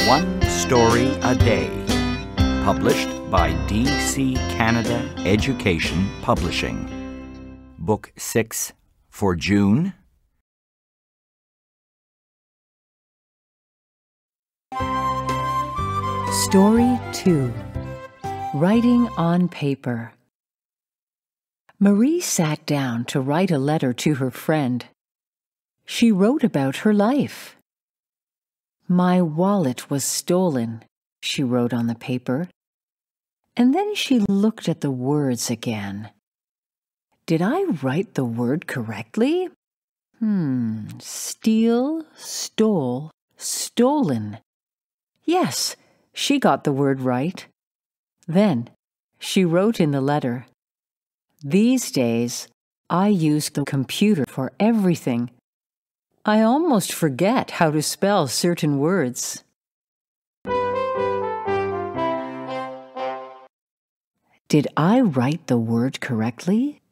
One Story a Day. Published by DC Canada Education Publishing. Book 6 for June. Story 2. Writing on Paper. Marie sat down to write a letter to her friend. She wrote about her life. "My wallet was stolen," she wrote on the paper. And then she looked at the words again. Did I write the word correctly? Steal, stole, stolen. Yes, she got the word right. Then she wrote in the letter, "These days, I use the computer for everything. I almost forget how to spell certain words." Did I write the word correctly?